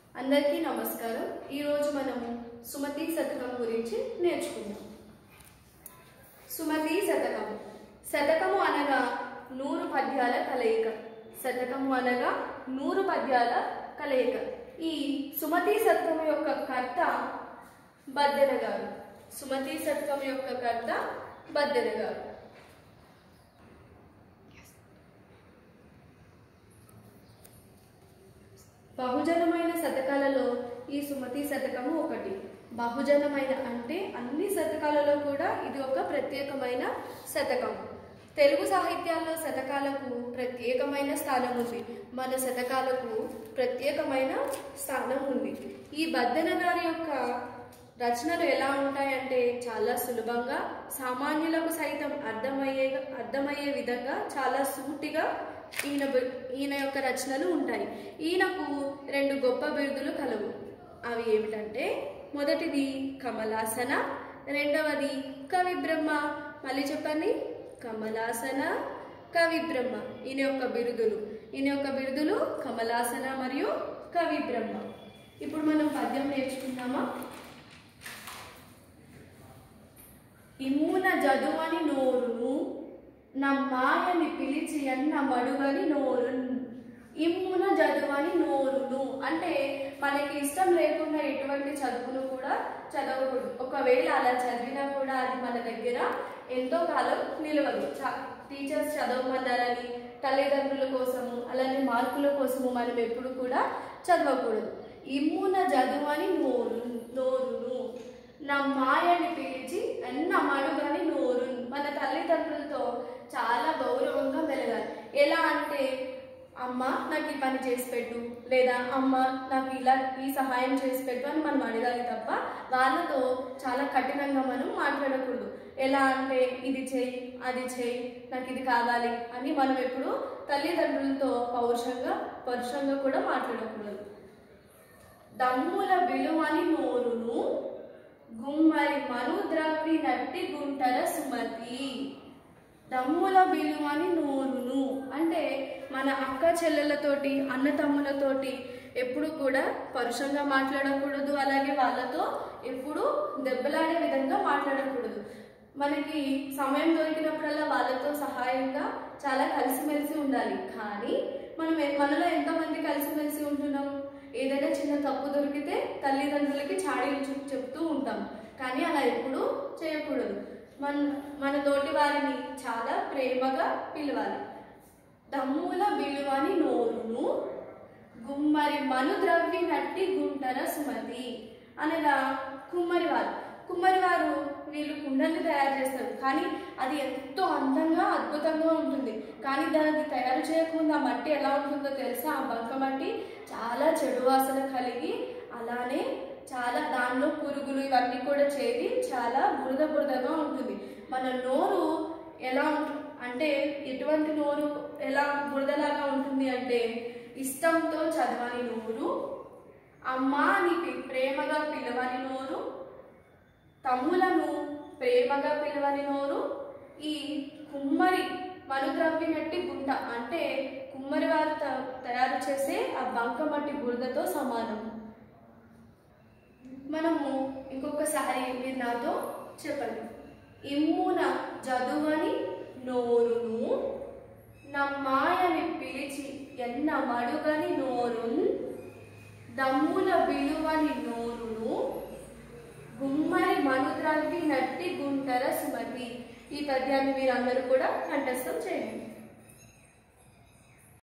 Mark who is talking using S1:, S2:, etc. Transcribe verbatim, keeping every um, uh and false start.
S1: అందరికీ నమస్కారం। ఈ రోజు మనము సుమతి శతకం గురించి నేర్చుకుందాం। సుమతి శతకం శతకము అనగా నూరు పద్యాల కలయిక। శతకము అనగా నూరు పద్యాల కలయిక। ఈ సుమతి శతకం యొక్క కర్త బద్దెన గారు। సుమతి శతకం యొక్క కర్త బద్దెన గారు। బహుజనమైన శతకాలలో ఈ సుమతి శతకము ఒకటి। బహుజనమైన అంటే అన్ని శతకాలలో కూడా ఇది ఒక ప్రత్యేకమైన శతకం। తెలుగు సాహిత్యాల్లో శతకాలకు ప్రత్యేకమైన స్థానం ఉంది। మన శతకాలకు ప్రత్యేకమైన స్థానం ఉంది। ఈ బద్దెన గారి యొక్క రచనలు ఎలా ఉంటాయంటే చాలా సులభంగా, సామాన్యులకు సైతం అర్థమయ్యే అర్థమయ్యే విధంగా చాలా సూటిగా ఈయన ఈయన యొక్క రచనలు ఉంటాయి। ఈయనకు రెండు గొప్ప బిరుదులు కలవు। అవి ఏమిటంటే మొదటిది కమలాసన, రెండవది కవి బ్రహ్మ। మళ్ళీ చెప్పండి, కమలాసన, కవి బ్రహ్మ ఈయన యొక్క బిరుదులు। ఈయన యొక్క బిరుదులు కమలాసన మరియు కవి బ్రహ్మ। ఇప్పుడు మనం పద్యం నేర్చుకుందామా? ఇమ్మున జదువని నోరును నమ్మాయని పిలిచి అన్న మడువని నోరును। ఇమ్మున చదువని నోరును అంటే మనకి ఇష్టం లేకుండా ఎటువంటి చదువును కూడా చదవకూడదు। ఒకవేళ అలా చదివినా కూడా అది మన దగ్గర ఎంతో కాలం నిలవదు। టీచర్స్ చదవమన్నారని తల్లిదండ్రుల కోసము అలానే మార్కుల కోసము మనం ఎప్పుడు కూడా చదవకూడదు। ఇమ్మున చదువని నోరు నోరును నా మాయని పిలిచి అన్న మడుగని నోరు। మన తల్లిదండ్రులతో చాలా గౌరవంగా మెలగాలి। ఎలా అంటే అమ్మ నాకు ఈ పని చేసి పెట్టు, లేదా అమ్మ నాకు ఇలా ఈ సహాయం చేసి పెట్టు అని మనం అడగాలి తప్ప వాళ్ళతో చాలా కఠినంగా మనం మాట్లాడకూడదు। ఎలా అంటే ఇది చేయి, అది చేయి, నాకు ఇది కావాలి అని మనం ఎప్పుడు తల్లిదండ్రులతో పౌరుషంగా పరుషంగా కూడా మాట్లాడకూడదు। దమ్ముల విలువని నోరును గుమ్మరి మనుద్రవి నట్టి గుంటర సుమతి। దమ్ముల విలువని నోరును అంటే మన అక్క చెల్లెలతోటి అన్నతమ్ములతోటి ఎప్పుడు కూడా పరుషంగా మాట్లాడకూడదు, అలాగే వాళ్ళతో ఎప్పుడు దెబ్బలాడే విధంగా మాట్లాడకూడదు। మనకి సమయం దొరికినప్పుడల్లా వాళ్ళతో సహాయంగా చాలా కలిసిమెలిసి ఉండాలి। కానీ మనం మనలో ఎంతమంది కలిసిమెలిసి ఉంటున్నాం? ఏదైనా చిన్న తప్పు దొరికితే తల్లిదండ్రులకి చాడీలు చెప్తూ ఉంటాం, కానీ అలా ఎప్పుడూ చేయకూడదు। మన మన తోటి వారిని చాలా ప్రేమగా పిలవాలి। దమ్ముల విలువని నోరును గుమ్మరి మనుద్రవ్వి నట్టి గుంటర సుమతి అనగా కుమ్మరి వారు కుమ్మరి వారు వీళ్ళు కుండల్ని తయారు చేస్తారు, కానీ అది ఎంతో అందంగా అద్భుతంగా ఉంటుంది। కానీ దాన్ని తయారు చేయకుండా మట్టి ఎలా ఉంటుందో తెలుసా? ఆ బంక మట్టి చాలా చెడు వాసన కలిగి, అలానే చాలా దానిలో పురుగులు ఇవన్నీ కూడా చేరి చాలా బురద బురదగా ఉంటుంది। మన నోరు ఎలా ఉంటుంది అంటే ఎటువంటి నోరు ఎలా బురదలాగా ఉంటుంది అంటే ఇష్టంతో చదవని నోరు, అమ్మ అని ప్రేమగా పిలవని నోరు, తమ్ములను ప్రేమగా పిలవని నోరు, ఈ కుమ్మరి మనుద్రవ్వినట్టి గుంట అంటే కుమ్మరి వారు తయారు చేసే ఆ బంకమట్టి బురదతో సమానం। మనము ఇంకొకసారి మీరు నాతో చెప్పండి। ఇమ్మున చదువని నోరును నమ్మాయని పిలిచి ఎన్న మడుగని నోరున్ దమ్ముల విలువని నోరును గుమ్మరి మనుద్రవ్వి నట్టి గుంటర సుమతి। ఈ పద్యాన్ని మీరు అందరూ కూడా కంఠస్థం చేయండి।